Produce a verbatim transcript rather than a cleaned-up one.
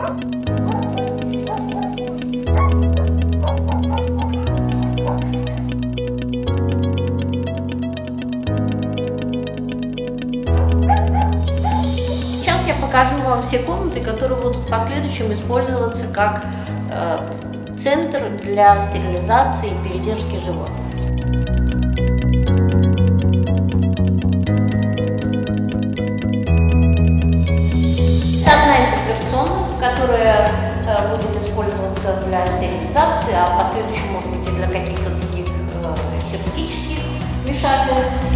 Сейчас я покажу вам все комнаты, которые будут в последующем использоваться как э, центр для стерилизации и передержки животных. Одна из операционных, которая э, будет использоваться для стерилизации, а в последующем, может быть, и для каких-то других э, хирургических вмешательств.